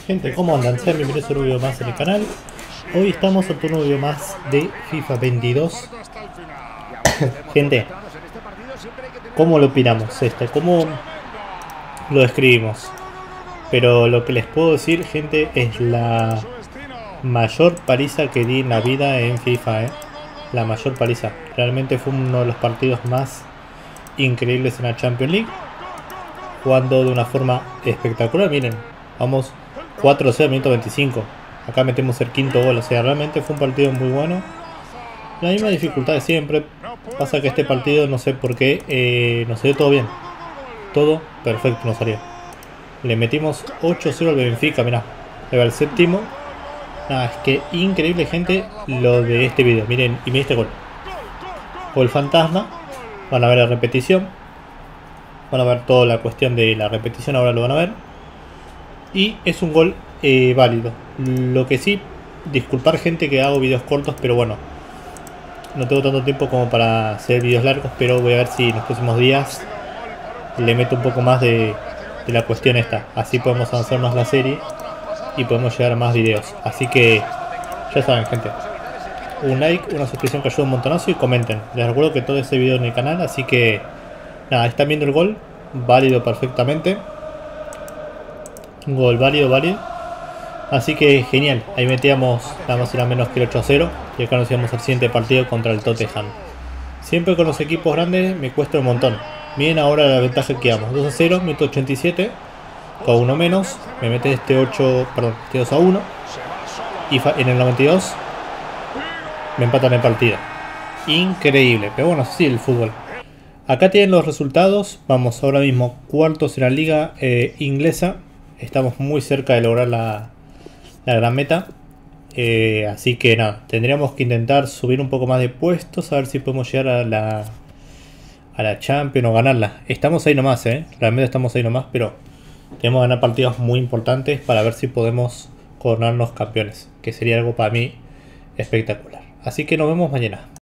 Gente, ¿cómo andan? Sean bienvenidos a un video más en el canal. Hoy estamos ante un video más de FIFA 22. Gente, ¿cómo lo opinamos esto? ¿Cómo lo describimos? Pero lo que les puedo decir, gente, es la mayor paliza que di en la vida en FIFA, La mayor paliza. Realmente fue uno de los partidos más increíbles en la Champions League. Jugando de una forma espectacular, miren. Vamos 4-0 minuto 25. Acá metemos el quinto gol, o sea, realmente fue un partido muy bueno. La misma dificultad de siempre. Pasa que este partido no sé por qué nos salió todo bien. Todo perfecto nos salió. Le metimos 8-0 al Benfica, mirá. Le va el séptimo. Nada, es que increíble, gente, lo de este video. Miren, y miren este gol. Gol fantasma. Van a ver la repetición. Van a ver toda la cuestión de la repetición, ahora lo van a ver. Y es un gol válido. Lo que sí, disculpar, gente, que hago videos cortos, pero bueno, no tengo tanto tiempo como para hacer videos largos, pero voy a ver si en los próximos días le meto un poco más de la cuestión esta. Así podemos avanzar más la serie y podemos llegar a más videos. Así que ya saben, gente, un like, una suscripción que ayuda un montonazo y comenten. Les recuerdo que todo ese video en el canal, así que nada, están viendo el gol, válido perfectamente. Un gol válido. Así que genial, ahí metíamos nada más y nada menos que el 8-0. Y acá nos íbamos al siguiente partido contra el Tottenham. Siempre con los equipos grandes me cuesta un montón. Miren ahora la ventaja que damos, 2-0, minuto 87. Con uno menos, me mete este 2-1. Y en el 92 me empatan el partido. Increíble, pero bueno, sí, el fútbol. Acá tienen los resultados. Vamos ahora mismo cuartos en la liga inglesa. Estamos muy cerca de lograr la gran meta. Así que nada, tendríamos que intentar subir un poco más de puestos. A ver si podemos llegar a la Champions o ganarla. Estamos ahí nomás, realmente estamos ahí nomás. Pero tenemos que ganar partidos muy importantes para ver si podemos coronarnos campeones, que sería algo para mí espectacular. Así que nos vemos mañana.